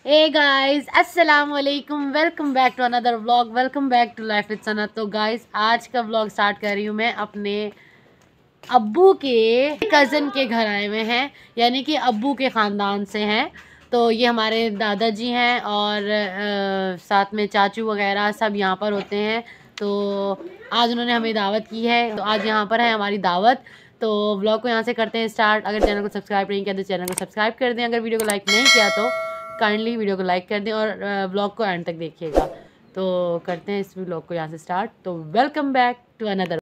हे guys अस्सलाम वालेकुम, welcome back to another vlog, welcome back to life with Sanat. तो guys आज का व्लॉग स्टार्ट कर रही हूँ मैं अपने अब्बू के कज़न के घर आए हुए हैं, यानी कि अब्बू के ख़ानदान से हैं। तो ये हमारे दादाजी हैं और साथ में चाचू वगैरह सब यहाँ पर होते हैं। तो आज उन्होंने हमें दावत की है, तो आज यहाँ पर है हमारी दावत। तो व्लॉग को यहाँ से करते हैं स्टार्ट। अगर चैनल को सब्सक्राइब नहीं किया तो चैनल को सब्सक्राइब कर दें, अगर वीडियो को लाइक नहीं किया तो काइंडली वीडियो को लाइक कर दें और व्लॉग को एंड तक देखिएगा। तो करते हैं इस व्लॉग को यहाँ से स्टार्ट। तो वेलकम बैक टू अनदर।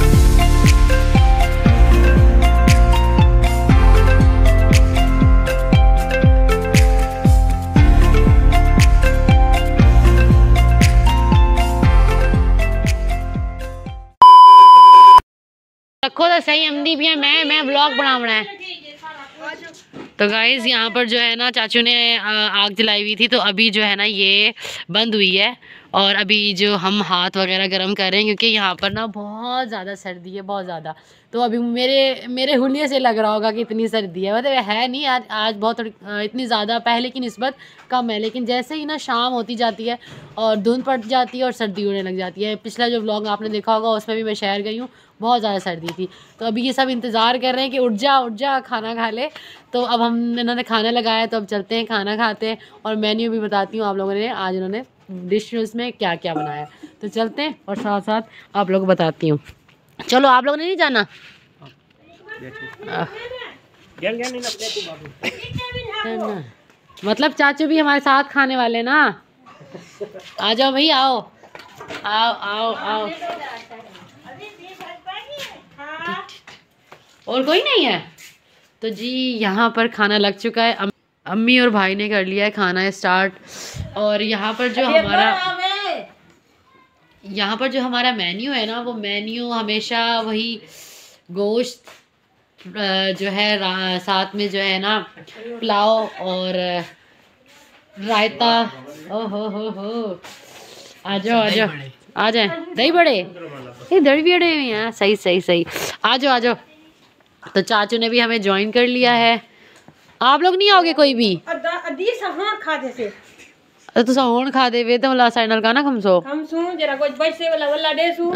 रखो तो सही, अमदी भी है, मैं व्लॉग बनाना है। तो गाइज़ यहाँ पर जो है ना चाचू ने आग जलाई हुई थी, तो अभी जो है ना ये बंद हुई है और अभी जो हम हाथ वगैरह गर्म कर रहे हैं क्योंकि यहाँ पर ना बहुत ज़्यादा सर्दी है, बहुत ज़्यादा। तो अभी मेरे हुलिये से लग रहा होगा कि इतनी सर्दी है, मतलब है नहीं आज बहुत इतनी ज़्यादा पहले की निस्बत कम है। लेकिन जैसे ही ना शाम होती जाती है और धुंध पड़ जाती है और सर्दी होने लग जाती है। पिछला जो व्लॉग आपने देखा होगा उसमें भी मैं शहर गई हूँ, बहुत ज़्यादा सर्दी थी। तो अभी ये सब इंतज़ार कर रहे हैं कि उठ जा खाना खा ले। तो अब इन्होंने खाना लगाया, तो अब चलते हैं खाना खाते हैं और मेन्यू भी बताती हूँ आप लोगों ने आज इन्होंने डिश में क्या क्या बनाया। तो चलते हैं और साथ साथ आप लोगों को बताती हूँ। चलो आप लोगों ने नहीं जाना? मतलब चाचू भी हमारे साथ खाने वाले ना। आ जाओ भाई, आओ आओ आओ आओ। और कोई नहीं है? तो जी यहाँ पर खाना लग चुका है, अम्मी और भाई ने कर लिया है खाना स्टार्ट। और यहाँ पर जो हमारा मेन्यू है ना, वो मेन्यू हमेशा वही गोश्त जो है, साथ में जो है ना पुलाव और रायता। ओहो हो आ जाओ आ जाए। दही बड़े, ये दही बड़े भी हैं। सही आ जाओ। तो चाचू ने भी हमें ज्वाइन कर लिया है। आप लोग नहीं आओगे कोई भी? तो सोहन खा दे वे तो मला साइनल का ना हम सो जरा कुछ पैसे वाला दे सु।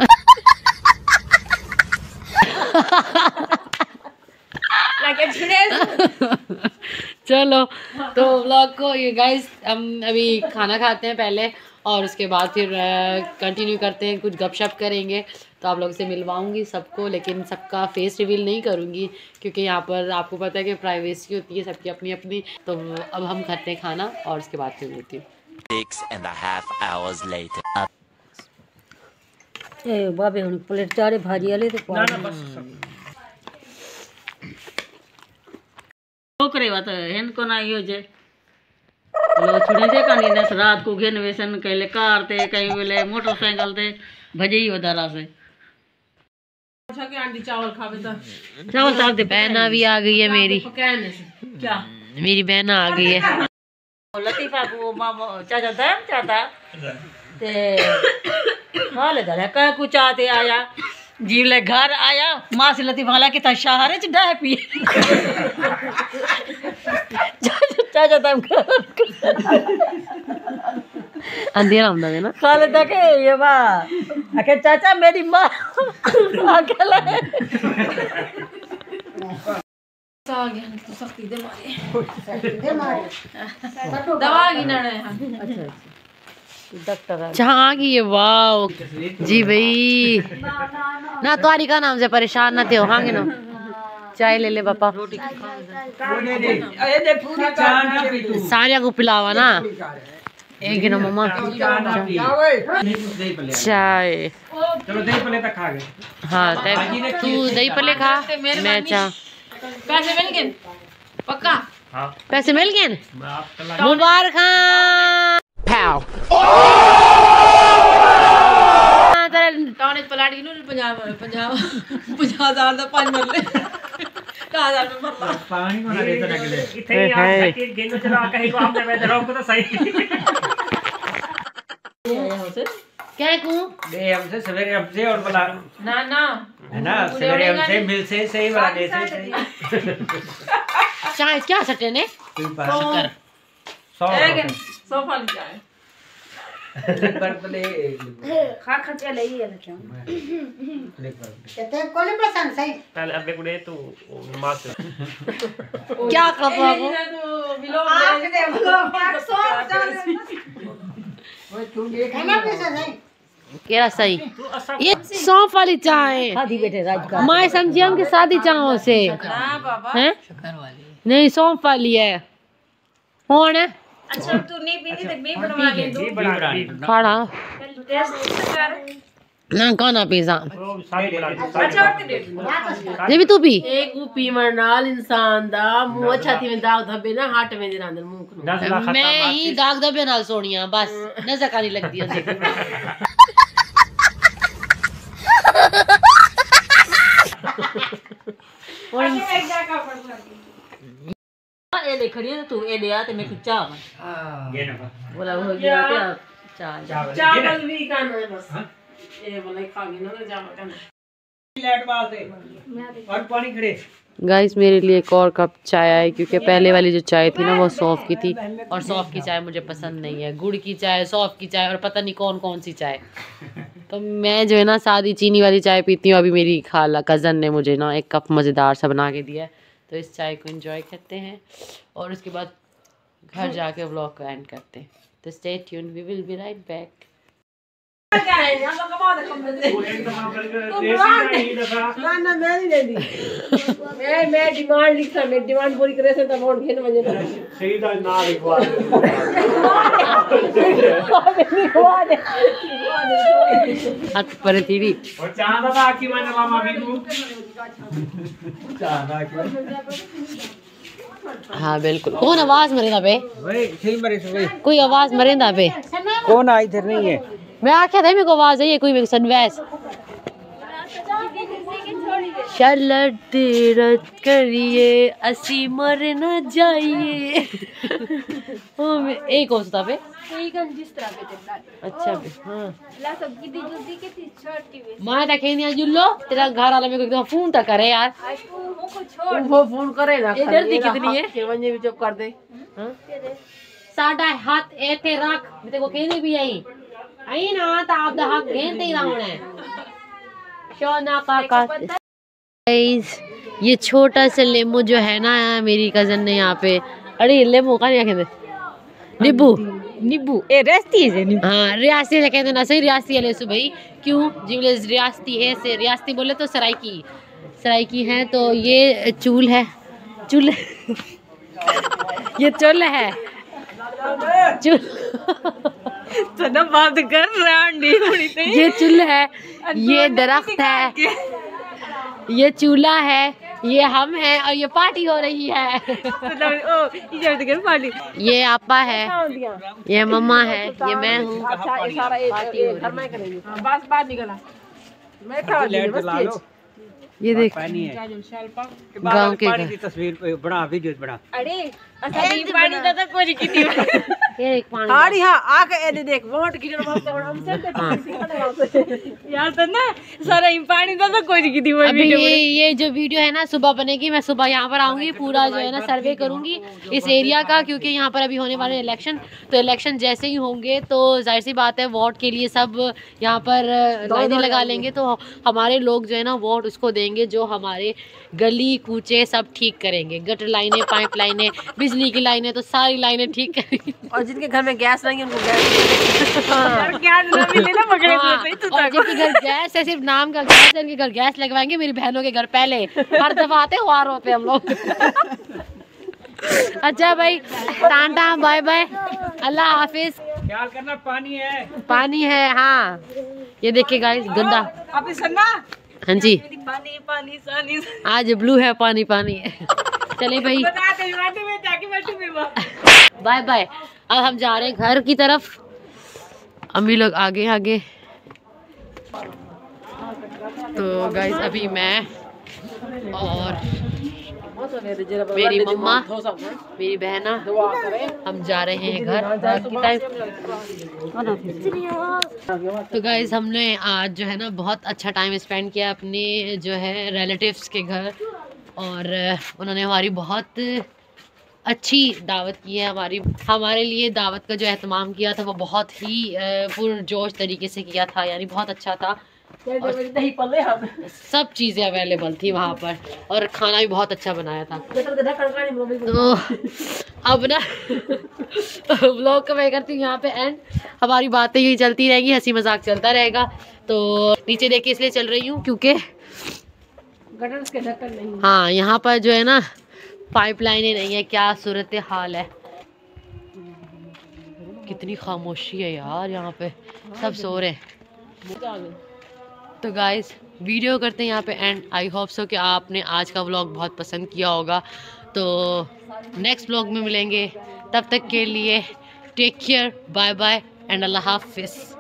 चलो तो व्लॉग को ये गाइस हम अभी खाना खाते हैं पहले और उसके बाद फिर कंटिन्यू करते हैं, कुछ गपशप करेंगे। तो आप लोगों से मिलवाऊंगी सबको, लेकिन सबका फेस रिवील नहीं करूंगी क्योंकि यहाँ पर आपको पता है कि प्राइवेसी होती है सबकी अपनी अपनी। तो अब हम खाते हैं खाना और उसके बाद फिर मिलती हूँ। 6.5 hours later. ए बाबे हुन प्लेट चारे भाजी वाले तो ना बस छोकरे बात हेन को ना यो जे लो छुड़े दे कानी ने रात को घेन वेसन कहले कार ते कहीं बोले मोटरसाइकिल ते भजे ही उधरा से अच्छा के आंटी चावल खावे तो चावल साहब दे। बहना भी आ गई है मेरी, क्या मेरी बहना आ गई है। लतीफा को मामा चाचा दाम चाहता ते हाल दरे का कुछ आते आया जीवले घर आया मां से लतीफा ला के ता शहर च डाह पी चाचा दाम अंधेरा होता है ना। खाले तक ये बा आके चाचा मेरी मां अकेला है तो सख्ती दे मारे दवा गिनना है। अच्छा डॉक्टर जहाँ आ गई है। वाओ जी भाई ना तुम्हारी का नाम से परेशान ना थे हो। हाँ ना चाय ले ले पापा, सारिया को पिलावा ना। एक गिनो मम्मा चाय। चलो दही पले तक खा गए। हाँ तू दही पले खा, मैं चाह। पैसे मिल गए पक्का? हाँ पैसे मिल गए मुबारक। टॉनिक पलाट की पंजाब 50,000 ਦਾ 5 ਮਿਲ ਲੈ 10,000 में मरला पानी को ना देता ना के इथे यार खतीर गेनो चला कहीं को हम दे रोक तो सही क्या को दे हमसे सवेरे हमसे और बोला ना है ना सवेरे हमसे मिल से सही वाला दे से सही चाय क्या सटे ने कर सोफा ले जाए खा खा के ले ये लगा पहले अबे कुड़े तू मास क्या कर रहा हो? केरा सही ये सौंफ वाली चाय माए समझी हम की शादी चाहों से हैं? नहीं सौंफ वाली है कौन है अच्छा तू नहीं पीती तो मैं बनवा ले दूं खाना टेस्ट कर ना खाना पिज्जा अच्छा और दे ये भी तू भी एक पीमर नाल इंसान दा मुंह छाती में दाग धब्बे ना हाट में दे अंदर मुंह को 10 लाख मैं ही दाग दबे नाल सोनिया बस नजर कानी लगदी है ए ले खड़ी है तू ए ले आ ते मैं कुछ चाह ये ना बोला हो गया क्या चाह चावल भी खाना है बस ये बोले खागे ना चावल खाना लाइट बाल दे और पानी खड़े गाइस मेरे लिए एक और कप चाय आई क्योंकि पहले वाली जो चाय थी ना वो सौंफ की थी और सौंफ की चाय मुझे पसंद नहीं है। गुड़ की चाय सौंफ की चाय और पता नहीं कौन कौन सी चाय। तो मैं जो है ना सादी चीनी वाली चाय पीती हूँ। अभी मेरी खाला कज़न ने मुझे ना एक कप मज़ेदार सा बना के दिया है तो इस चाय को एंजॉय करते हैं और उसके बाद घर जाके व्लॉग को एंड करते हैं। तो stay tune we will be right back. क्या है हम लोग कमा दे कम दे ना ना मैं नहीं देती मैं डिमांड लिखता मैं डिमांड पूरी करे से तब वोट घेन वजह सही दा ना लिखवा हाथ पर थीड़ी और चांदा दा आकी माने मामा भी तू चांदा की हाँ बिल्कुल। कौन आवाज मरेंदा पे भाई खेल मरे से भाई कोई आवाज मरेंदा पे कौन आ इधर नहीं है मैं आख्या था मेरे को आवाज आई है कोई मेरे सनवैस शलट रत करिए असी मर न जाइए ओ मैं एक हो सकता पे अच्छा बे हां मैं तो कहनी आज जुल्लो तेरा घर वाला मेरे को एकदम फोन तो करे यार वो फोन करे ना ये जल्दी कितनी है के वजह भी चुप कर दे हां साडा हाथ एथे रख मैं तेरे को कहनी भी आई आई ना तो आप दा हक घेनते ही रहना है शोना काका। गाइस ये छोटा सा लेमू जो है ना मेरी कजन ने यहाँ पे अरे लेमू का नहीं कहते नींबू नींबू ए रियासती है हाँ रियासती से कहते ना सही रियासती है सु भाई क्यों जिमले रियासती है से रियासती बोले तो सराइकी है तो ये चूल है चूल ये चूल है चूल तो ना बात कर ये चूल है ये दरख्त है ये चूल्हा है ये हम है और ये पार्टी हो रही है ये आपा है ये मम्मा है ये मैं हूँ बस बाहर निकला मैं ये देख पानी है गांव के घर की तस्वीर बना वीडियो बना अरे असली पानी तो कोई की ये एक पानी हां हां आके ए देख वोट गिरन वास्ते हम से यार तो ना सारा पानी तो कोई की थी अभी ये जो वीडियो है ना सुबह बनेगी। मैं सुबह यहाँ पर आऊंगी पूरा जो है ना सर्वे करूंगी इस एरिया का क्योंकि यहाँ पर अभी होने वाले इलेक्शन तो इलेक्शन जैसे ही होंगे तो जाहिर सी बात है वोट के लिए सब यहाँ पर लाइनें लगा लेंगे तो हमारे लोग जो है ना वोट उसको देंगे जो हमारे गली कूचे सब ठीक करेंगे। गटर लाइनें पाइप लाइनें बिजली की लाइनें तो सारी लाइनें ठीक करेंगे और जिनके घर में गैस नहीं है उनको गैस और जिनके घर गैस है सिर्फ नाम का गैस है उनके घर गैस लगवाएंगे। मेरी बहनों के घर पहले हर दफा आते वार होते हम लोग। अच्छा भाई टाटा बाय बाय अल्लाह हाफिज। ख्याल करना पानी है हाँ ये देखिए गाइस गंदा अभी सन्ना हाँ जी पानी पानी सानी आज ब्लू है पानी पानी चले भाई बाय बाय। अब हम जा रहे हैं घर की तरफ अम्मी लोग आगे आगे। तो गाइस अभी मैं और मेरी मम्मा मेरी बहना हम जा रहे हैं घर की टाइम। तो गाइस हमने आज जो है ना बहुत अच्छा टाइम स्पेंड किया अपने जो है रिलेटिव्स के घर और उन्होंने हमारी बहुत अच्छी दावत की है। हमारे लिए दावत का जो एहतमाम किया था वो बहुत ही पुरजोश तरीके से किया था, यानी बहुत अच्छा था। दही पल्ले हम सब चीज़ें अवेलेबल थी वहाँ पर और खाना भी बहुत अच्छा बनाया था। तो अब ना व्लॉग का मैं करती हूँ यहाँ पे एंड। हमारी बातें यही चलती रहेगी, हंसी मजाक चलता रहेगा। तो नीचे देख के इसलिए चल रही हूँ क्योंकि गटर के ढक्कन नहीं। हाँ यहाँ पर जो है ना पाइपलाइनें नहीं है। क्या सूरत हाल है, कितनी खामोशी है यार यहाँ पे, सब सो रहे हैं। तो गाइस वीडियो करते हैं यहाँ पे एंड। आई होप सो कि आपने आज का व्लॉग बहुत पसंद किया होगा। तो नेक्स्ट व्लॉग में मिलेंगे, तब तक के लिए take care, bye bye and अल्लाह हाफिज़।